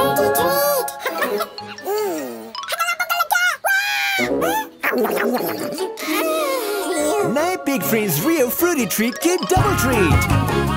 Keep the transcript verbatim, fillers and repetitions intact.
Now Big Friend's Rio Fruity Treat Kid Double Treat!